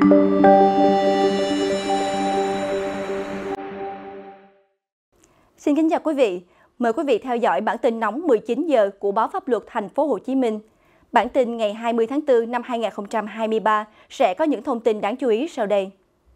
Xin kính chào quý vị. Mời quý vị theo dõi bản tin nóng 19 giờ của báo Pháp luật Thành phố Hồ Chí Minh. Bản tin ngày 20 tháng 4 năm 2023 sẽ có những thông tin đáng chú ý sau đây.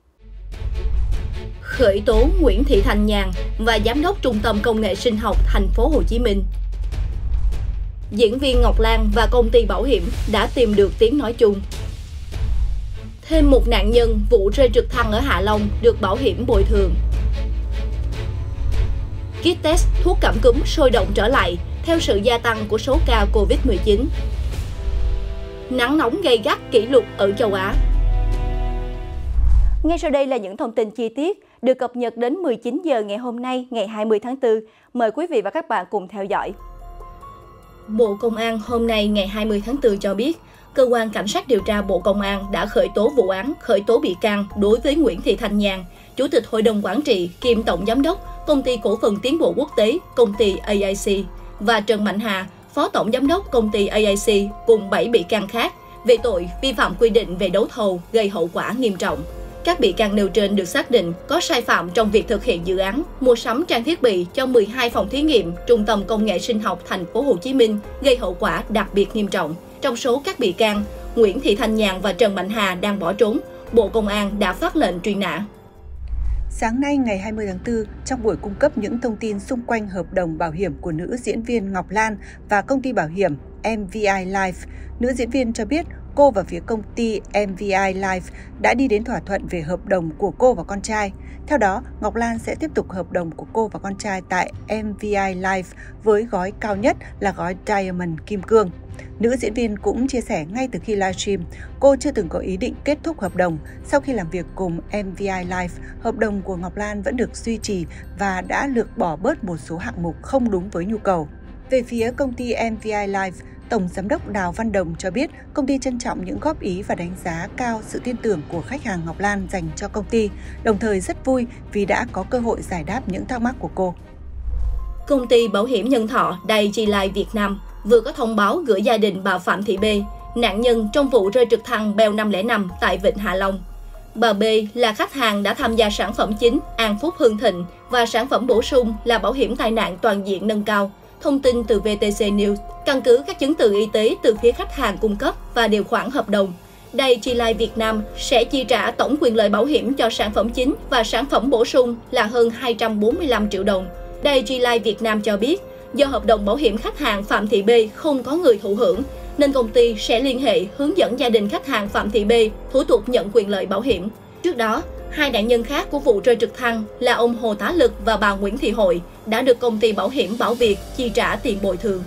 Khởi tố Nguyễn Thị Thanh Nhàn và Giám đốc Trung tâm Công nghệ Sinh học Thành phố Hồ Chí Minh. Diễn viên Ngọc Lan và công ty bảo hiểm đã tìm được tiếng nói chung. Thêm một nạn nhân vụ rơi trực thăng ở Hạ Long được bảo hiểm bồi thường. Kit test thuốc cảm cúm sôi động trở lại theo sự gia tăng của số ca Covid-19. Nắng nóng gay gắt kỷ lục ở châu Á. Ngay sau đây là những thông tin chi tiết được cập nhật đến 19 giờ ngày hôm nay, ngày 20 tháng 4. Mời quý vị và các bạn cùng theo dõi. Bộ Công an hôm nay ngày 20 tháng 4 cho biết, Cơ quan Cảnh sát điều tra Bộ Công an đã khởi tố vụ án, khởi tố bị can đối với Nguyễn Thị Thanh Nhàn, Chủ tịch Hội đồng Quản trị kiêm Tổng Giám đốc Công ty Cổ phần Tiến bộ Quốc tế, công ty AIC, và Trần Mạnh Hà, Phó Tổng Giám đốc Công ty AIC cùng 7 bị can khác về tội vi phạm quy định về đấu thầu gây hậu quả nghiêm trọng. Các bị can nêu trên được xác định có sai phạm trong việc thực hiện dự án mua sắm trang thiết bị cho 12 phòng thí nghiệm Trung tâm Công nghệ Sinh học Thành phố Hồ Chí Minh gây hậu quả đặc biệt nghiêm trọng. Trong số các bị can, Nguyễn Thị Thanh Nhàn và Trần Mạnh Hà đang bỏ trốn. Bộ Công an đã phát lệnh truy nã. Sáng nay ngày 20 tháng 4, trong buổi cung cấp những thông tin xung quanh hợp đồng bảo hiểm của nữ diễn viên Ngọc Lan và công ty bảo hiểm MVI Life, nữ diễn viên cho biết cô và phía công ty MVI Life đã đi đến thỏa thuận về hợp đồng của cô và con trai. Theo đó, Ngọc Lan sẽ tiếp tục hợp đồng của cô và con trai tại MVI Life với gói cao nhất là gói Diamond Kim Cương. Nữ diễn viên cũng chia sẻ ngay từ khi livestream, cô chưa từng có ý định kết thúc hợp đồng. Sau khi làm việc cùng MVI Life, hợp đồng của Ngọc Lan vẫn được duy trì và đã lược bỏ bớt một số hạng mục không đúng với nhu cầu. Về phía công ty MVI Life, Tổng Giám đốc Đào Văn Đồng cho biết công ty trân trọng những góp ý và đánh giá cao sự tin tưởng của khách hàng Ngọc Lan dành cho công ty, đồng thời rất vui vì đã có cơ hội giải đáp những thắc mắc của cô. Công ty bảo hiểm nhân thọ Dai-ichi Life Việt Nam vừa có thông báo gửi gia đình bà Phạm Thị B, nạn nhân trong vụ rơi trực thăng Bell 505 tại Vịnh Hạ Long. Bà B là khách hàng đã tham gia sản phẩm chính An Phúc Hưng Thịnh và sản phẩm bổ sung là bảo hiểm tai nạn toàn diện nâng cao. Thông tin từ VTC News, căn cứ các chứng từ y tế từ phía khách hàng cung cấp và điều khoản hợp đồng, Dai-ichi Life Việt Nam sẽ chi trả tổng quyền lợi bảo hiểm cho sản phẩm chính và sản phẩm bổ sung là hơn 245 triệu đồng. Dai-ichi Life Việt Nam cho biết, do hợp đồng bảo hiểm khách hàng Phạm Thị B không có người thụ hưởng, nên công ty sẽ liên hệ hướng dẫn gia đình khách hàng Phạm Thị B thủ tục nhận quyền lợi bảo hiểm. Trước đó, hai nạn nhân khác của vụ rơi trực thăng là ông Hồ Tá Lực và bà Nguyễn Thị Hội đã được công ty bảo hiểm Bảo Việt chi trả tiền bồi thường.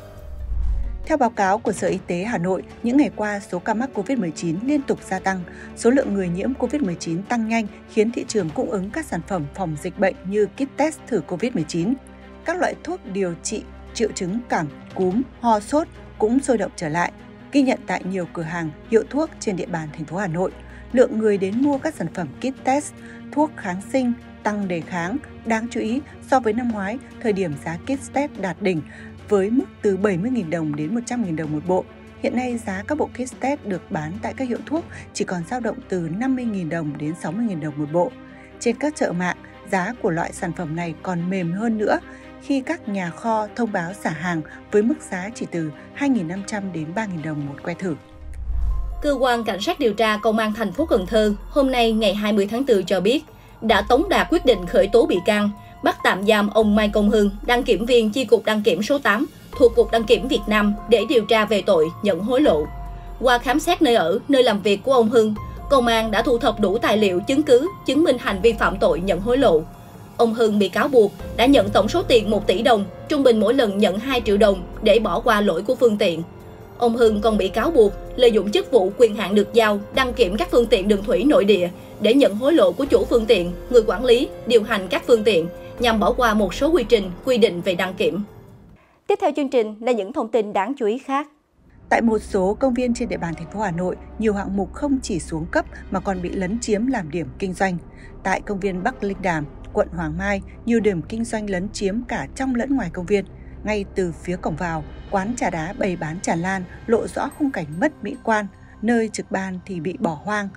Theo báo cáo của Sở Y tế Hà Nội, những ngày qua số ca mắc COVID-19 liên tục gia tăng, số lượng người nhiễm COVID-19 tăng nhanh khiến thị trường cung ứng các sản phẩm phòng dịch bệnh như kit test thử COVID-19. Các loại thuốc điều trị triệu chứng cảm cúm, ho sốt cũng sôi động trở lại. Ghi nhận tại nhiều cửa hàng, hiệu thuốc trên địa bàn thành phố Hà Nội, lượng người đến mua các sản phẩm kit test, thuốc kháng sinh, tăng đề kháng. Đáng chú ý, so với năm ngoái, thời điểm giá kit test đạt đỉnh với mức từ 70.000 đồng đến 100.000 đồng một bộ. Hiện nay, giá các bộ kit test được bán tại các hiệu thuốc chỉ còn dao động từ 50.000 đồng đến 60.000 đồng một bộ. Trên các chợ mạng, giá của loại sản phẩm này còn mềm hơn nữa khi các nhà kho thông báo xả hàng với mức giá chỉ từ 2.500 đến 3.000 đồng một que thử. Cơ quan Cảnh sát điều tra Công an thành phố Cần Thơ hôm nay ngày 20 tháng 4 cho biết đã tống đạt quyết định khởi tố bị can, bắt tạm giam ông Mai Công Hưng, đăng kiểm viên chi cục đăng kiểm số 8 thuộc Cục Đăng kiểm Việt Nam để điều tra về tội nhận hối lộ. Qua khám xét nơi ở, nơi làm việc của ông Hưng, công an đã thu thập đủ tài liệu chứng cứ chứng minh hành vi phạm tội nhận hối lộ. Ông Hưng bị cáo buộc đã nhận tổng số tiền 1 tỷ đồng, trung bình mỗi lần nhận 2 triệu đồng để bỏ qua lỗi của phương tiện. Ông Hưng còn bị cáo buộc lợi dụng chức vụ quyền hạn được giao đăng kiểm các phương tiện đường thủy nội địa để nhận hối lộ của chủ phương tiện, người quản lý, điều hành các phương tiện nhằm bỏ qua một số quy trình, quy định về đăng kiểm. Tiếp theo chương trình là những thông tin đáng chú ý khác. Tại một số công viên trên địa bàn thành phố Hà Nội, nhiều hạng mục không chỉ xuống cấp mà còn bị lấn chiếm làm điểm kinh doanh. Tại công viên Bắc Linh Đàm, quận Hoàng Mai, nhiều điểm kinh doanh lấn chiếm cả trong lẫn ngoài công viên. Ngay từ phía cổng vào, quán trà đá bày bán tràn lan, lộ rõ khung cảnh mất mỹ quan. Nơi trực ban thì bị bỏ hoang.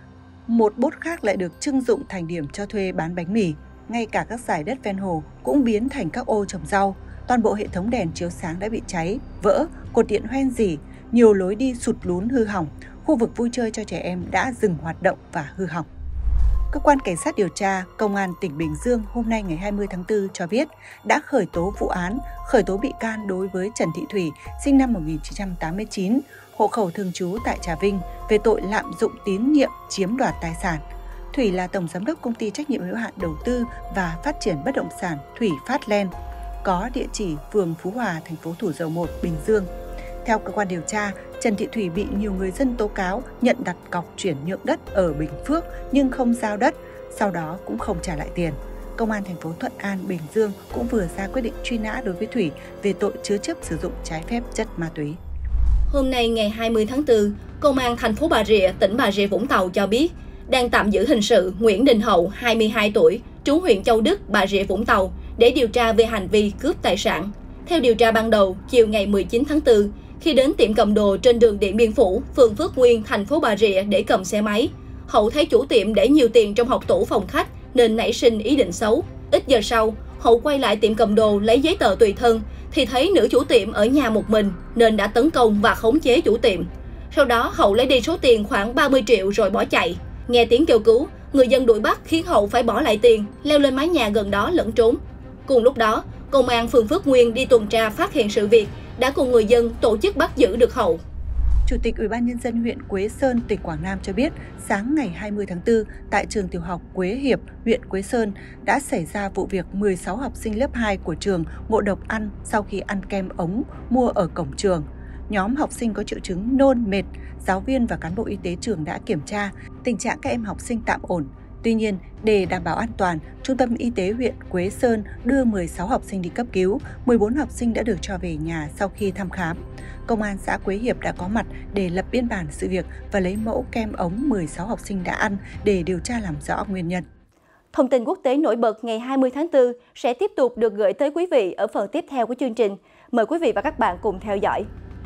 một bốt khác lại được trưng dụng thành điểm cho thuê bán bánh mì. Ngay cả các dải đất ven hồ cũng biến thành các ô trồng rau. Toàn bộ hệ thống đèn chiếu sáng đã bị cháy, vỡ, cột điện hoen rỉ, nhiều lối đi sụt lún hư hỏng. Khu vực vui chơi cho trẻ em đã dừng hoạt động và hư hỏng. Cơ quan Cảnh sát điều tra Công an tỉnh Bình Dương hôm nay ngày 20 tháng 4 cho biết đã khởi tố vụ án, khởi tố bị can đối với Trần Thị Thủy, sinh năm 1989, hộ khẩu thường trú tại Trà Vinh về tội lạm dụng tín nhiệm chiếm đoạt tài sản. Thủy là tổng giám đốc công ty trách nhiệm hữu hạn đầu tư và phát triển bất động sản Thủy Phát Land, có địa chỉ phường Phú Hòa, thành phố Thủ Dầu Một, Bình Dương. Theo cơ quan điều tra, Trần Thị Thủy bị nhiều người dân tố cáo nhận đặt cọc chuyển nhượng đất ở Bình Phước nhưng không giao đất, sau đó cũng không trả lại tiền. Công an thành phố Thuận An, Bình Dương cũng vừa ra quyết định truy nã đối với Thủy về tội chứa chấp sử dụng trái phép chất ma túy. Hôm nay ngày 20 tháng 4, Công an thành phố Bà Rịa, tỉnh Bà Rịa Vũng Tàu cho biết đang tạm giữ hình sự Nguyễn Đình Hậu, 22 tuổi, trú huyện Châu Đức, Bà Rịa Vũng Tàu để điều tra về hành vi cướp tài sản. Theo điều tra ban đầu, chiều ngày 19 tháng 4, khi đến tiệm cầm đồ trên đường Điện Biên Phủ, phường Phước Nguyên, thành phố Bà Rịa để cầm xe máy, Hậu thấy chủ tiệm để nhiều tiền trong hộc tủ phòng khách nên nảy sinh ý định xấu. Ít giờ sau, Hậu quay lại tiệm cầm đồ lấy giấy tờ tùy thân thì thấy nữ chủ tiệm ở nhà một mình nên đã tấn công và khống chế chủ tiệm. Sau đó, Hậu lấy đi số tiền khoảng 30 triệu rồi bỏ chạy. Nghe tiếng kêu cứu, người dân đuổi bắt khiến Hậu phải bỏ lại tiền, leo lên mái nhà gần đó lẫn trốn. Cùng lúc đó, Công an phường Phước Nguyên đi tuần tra phát hiện sự việc, đã cùng người dân tổ chức bắt giữ được Hậu. Chủ tịch Ủy ban Nhân dân huyện Quế Sơn, tỉnh Quảng Nam cho biết, sáng ngày 20 tháng 4, tại trường tiểu học Quế Hiệp, huyện Quế Sơn, đã xảy ra vụ việc 16 học sinh lớp 2 của trường ngộ độc ăn sau khi ăn kem ống mua ở cổng trường. Nhóm học sinh có triệu chứng nôn, mệt, giáo viên và cán bộ y tế trường đã kiểm tra, tình trạng các em học sinh tạm ổn. Tuy nhiên, để đảm bảo an toàn, Trung tâm Y tế huyện Quế Sơn đưa 16 học sinh đi cấp cứu, 14 học sinh đã được cho về nhà sau khi thăm khám. Công an xã Quế Hiệp đã có mặt để lập biên bản sự việc và lấy mẫu kem ống 16 học sinh đã ăn để điều tra làm rõ nguyên nhân. Thông tin quốc tế nổi bật ngày 20 tháng 4 sẽ tiếp tục được gửi tới quý vị ở phần tiếp theo của chương trình. Mời quý vị và các bạn cùng theo dõi.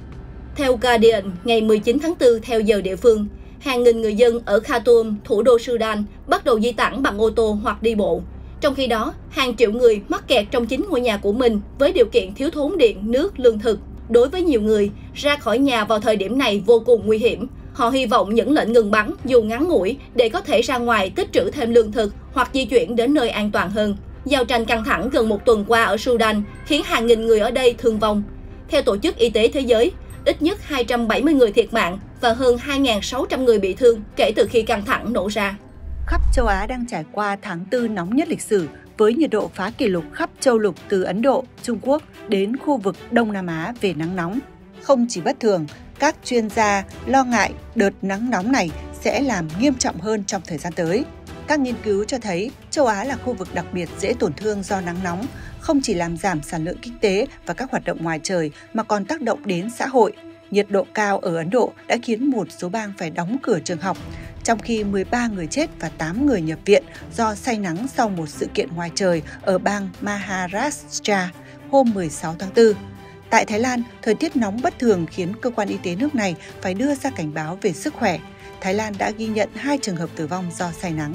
Theo Guardian, ngày 19 tháng 4 theo giờ địa phương, hàng nghìn người dân ở Khartoum, thủ đô Sudan, bắt đầu di tản bằng ô tô hoặc đi bộ. Trong khi đó, hàng triệu người mắc kẹt trong chính ngôi nhà của mình với điều kiện thiếu thốn điện, nước, lương thực. Đối với nhiều người, ra khỏi nhà vào thời điểm này vô cùng nguy hiểm. Họ hy vọng những lệnh ngừng bắn dù ngắn ngủi để có thể ra ngoài tích trữ thêm lương thực hoặc di chuyển đến nơi an toàn hơn. Giao tranh căng thẳng gần một tuần qua ở Sudan khiến hàng nghìn người ở đây thương vong. Theo Tổ chức Y tế Thế giới, ít nhất 270 người thiệt mạng và hơn 2.600 người bị thương kể từ khi căng thẳng nổ ra. Khắp châu Á đang trải qua tháng 4 nóng nhất lịch sử, với nhiệt độ phá kỷ lục khắp châu lục từ Ấn Độ, Trung Quốc đến khu vực Đông Nam Á về nắng nóng. Không chỉ bất thường, các chuyên gia lo ngại đợt nắng nóng này sẽ làm nghiêm trọng hơn trong thời gian tới. Các nghiên cứu cho thấy châu Á là khu vực đặc biệt dễ tổn thương do nắng nóng, không chỉ làm giảm sản lượng kinh tế và các hoạt động ngoài trời mà còn tác động đến xã hội. Nhiệt độ cao ở Ấn Độ đã khiến một số bang phải đóng cửa trường học, trong khi 13 người chết và 8 người nhập viện do say nắng sau một sự kiện ngoài trời ở bang Maharashtra hôm 16 tháng 4. Tại Thái Lan, thời tiết nóng bất thường khiến cơ quan y tế nước này phải đưa ra cảnh báo về sức khỏe. Thái Lan đã ghi nhận 2 trường hợp tử vong do say nắng.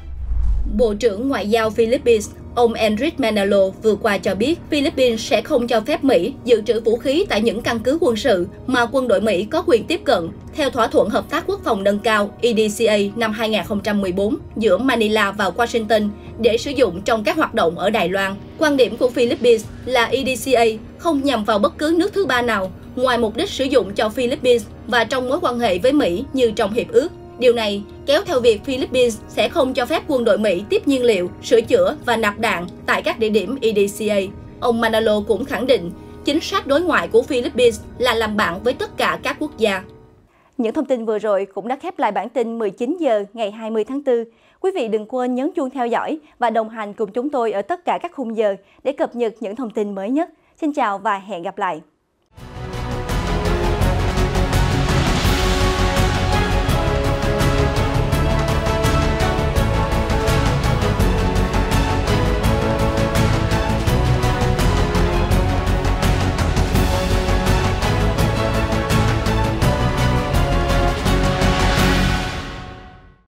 Bộ trưởng Ngoại giao Philippines, ông Enrique Manalo vừa qua cho biết Philippines sẽ không cho phép Mỹ dự trữ vũ khí tại những căn cứ quân sự mà quân đội Mỹ có quyền tiếp cận theo thỏa thuận hợp tác quốc phòng nâng cao EDCA năm 2014 giữa Manila và Washington để sử dụng trong các hoạt động ở Đài Loan. Quan điểm của Philippines là EDCA không nhằm vào bất cứ nước thứ ba nào ngoài mục đích sử dụng cho Philippines và trong mối quan hệ với Mỹ như trong hiệp ước. Điều này kéo theo việc Philippines sẽ không cho phép quân đội Mỹ tiếp nhiên liệu, sửa chữa và nạp đạn tại các địa điểm EDCA. Ông Manalo cũng khẳng định chính sách đối ngoại của Philippines là làm bạn với tất cả các quốc gia. Những thông tin vừa rồi cũng đã khép lại bản tin 19 giờ ngày 20 tháng 4. Quý vị đừng quên nhấn chuông theo dõi và đồng hành cùng chúng tôi ở tất cả các khung giờ để cập nhật những thông tin mới nhất. Xin chào và hẹn gặp lại!